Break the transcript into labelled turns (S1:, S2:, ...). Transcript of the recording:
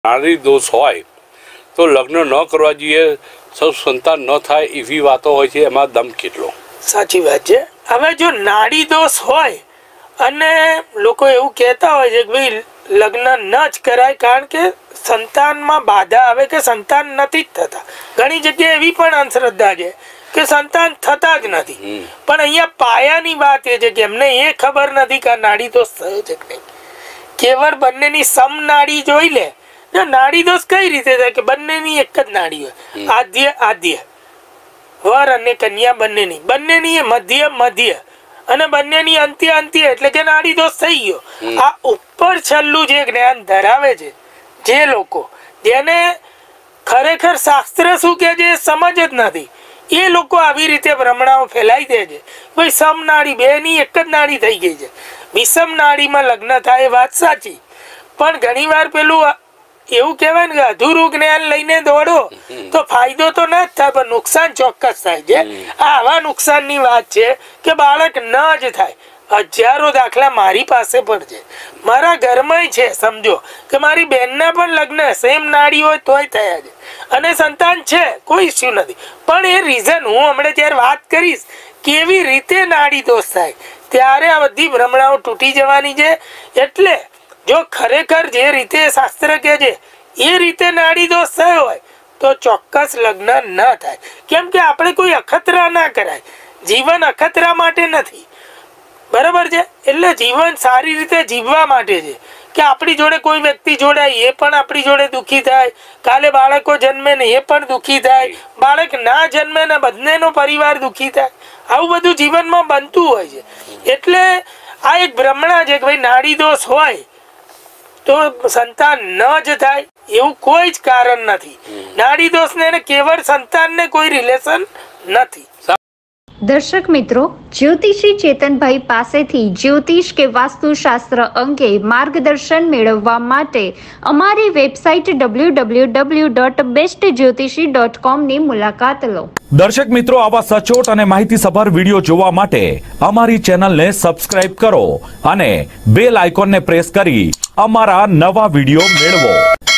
S1: નારી દોષ હોય તો લગ્ન ન કરવા જોઈએ, સંતાન ન થાય એવી વાતો હોય છે, એમાં દમ કેટલો?
S2: સાચી વાત છે। હવે જો નાડી દોષ હોય અને લોકો એવું કહેતા હોય છે કે ભાઈ લગ્ન ન જ કરાય કારણ કે સંતાનમાં બાધા આવે કે સંતાન નથી જ થતા। ઘણી જગ્યાએ એવી પણ અંધશ્રદ્ધા છે કે સંતાન થતા જ નથી, પણ અહીંયા પાયાની વાત એ છે કે એમને એ ખબર નથી કે નાડી દોષ થયો છે કે નહીં। કેવળ બંનેની સમ નાડી જોઈ લે ને નાડી દોષ કઈ રીતે થાય કે બંનેની એક જ નાડી હોય, આદ્ય વર અને કન્યા બંનેની મધ્ય અને બંનેની અંત્ય એટલે કે નાડી દોષ થઈ ગયો। આ ઉપર છેલ્લું જે જ્ઞાન ધરાવે છે જે લોકો, જેને ખરેખર શાસ્ત્ર શું કે છે સમજ જ નથી, એ લોકો આવી રીતે ભ્રમણાઓ ફેલાઈ દે છે। ભાઈ સમ નાડી બેની એક જ નાડી થઈ ગઈ છે, વિષમ નાડીમાં લગ્ન થાય એ વાત સાચી, પણ ઘણી વાર પેલું એવું કહેવાય ને કે અધૂરું જ્ઞાન લઈને દોડો તો ફાયદો તો ના જ થાય પણ નુકસાન ચોક્કસ થાય છે। આવા નુકસાનની વાત છે કે બાળક ન જ થાય। હજારો દાખલા મારી પાસે પણ છે, મારા ઘરમાં છે। સમજો કે મારી બેનના પણ લગ્ન સેમ નાડી હોય તોય થયા છે અને સંતાન છે, કોઈ ઇસ્યુ નથી, પણ એ રીઝન હું હમણાં જ્યારે વાત કરીશ કેવી રીતે નાડી દોષ થાય ત્યારે આ બધી ભ્રમણાઓ તૂટી જવાની છે। એટલે જો ખરેખર જે રીતે શાસ્ત્ર કહે છે એ રીતે નાડી દોષ થયો હોય તો ચોક્કસ લગ્ન ન થાય, કેમ કે આપણે કોઈ અખતરા ના કરાય। જીવન અખતરા માટે નથી, બરાબર છે? એટલે જીવન સારી રીતે જીવવા માટે છે કે આપણી જોડે કોઈ વ્યક્તિ જોડાય એ પણ આપણી જોડે દુઃખી થાય, કાલે બાળકો જન્મે ને એ પણ દુઃખી થાય, બાળક ના જન્મે ને બંનેનો પરિવાર દુઃખી થાય, આવું બધું જીવનમાં બનતું હોય છે। એટલે આ એક ભ્રમણા છે કે ભાઈ નાડી દોષ હોય તો સંતાન ન જ થાય એવું કોઈ જ કારણ નથી। નાડી દોષ ને કેવળ સંતાનને કોઈ રિલેશન નથી।
S3: દર્શક મિત્રો, જ્યોતિષી ચેતનભાઈ પાસેથી જ્યોતિષ કે વાસ્તુશાસ્ત્ર અંગે માર્ગદર્શન મેળવવા માટે અમારી વેબસાઇટ www.bestjyotishi.com ની મુલાકાત લો।
S4: દર્શક મિત્રો, આવા સચોટ અને માહિતીસભર વિડીયો જોવા માટે અમારી ચેનલને સબસ્ક્રાઇબ કરો અને બેલ આઇકોનને પ્રેસ કરી અમારા નવા વિડીયો મેળવો।